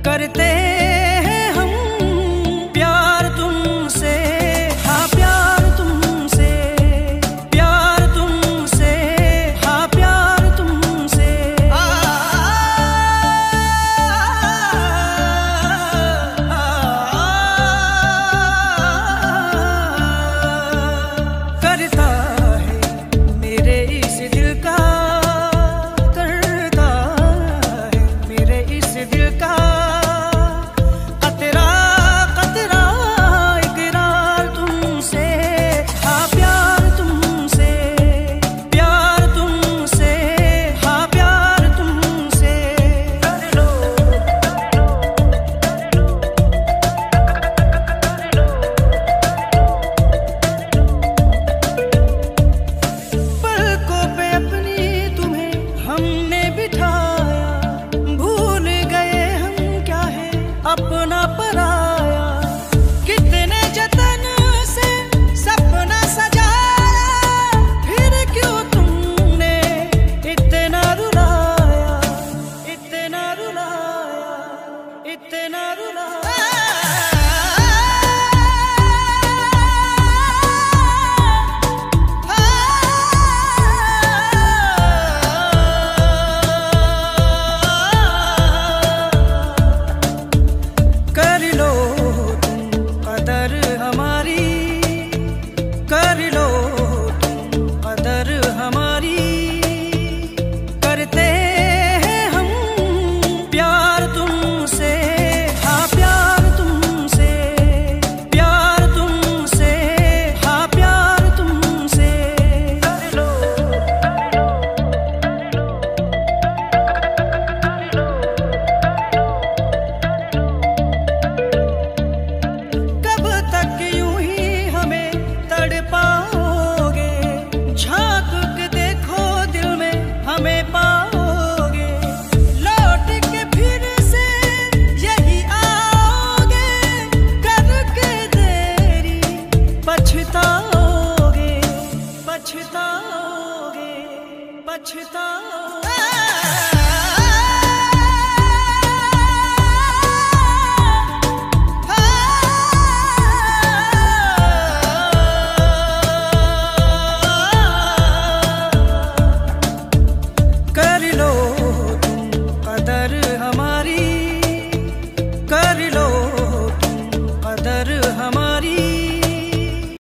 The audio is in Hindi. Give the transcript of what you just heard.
करते हैं हम प्यार तुमसे, हाँ प्यार तुमसे, प्यार तुमसे, हाँ प्यार तुमसे। करता है मेरे इस दिल का, करता है मेरे इस दिल का कतरा कतरा इकरार तुमसे, हाँ प्यार तुमसे, प्यार तुमसे, हाँ प्यार तुमसे। कर लो पलकों पे अपनी तुम्हें हमने बिठाया, भूल गए हम क्या है अपना पराया। कितने जतन से सपना सजाया, फिर क्यों तुमने इतना रुलाया, इतना रुलाया, इतना कर लो तुम कदर हमारी, कर लो तुम कदर हमारी। करते हैं हम प्यार तुमसे, हाँ प्यार तुमसे, प्यार तुमसे, हाँ प्यार तुमसे। कर लो कब तक यूं ही हमें तड़पाओगे, झांक के देखो दिल में हमें पाओगे। लौट के फिर से यही आओगे, करके देरी पछताओगे, पछताओगे, पछताओगे।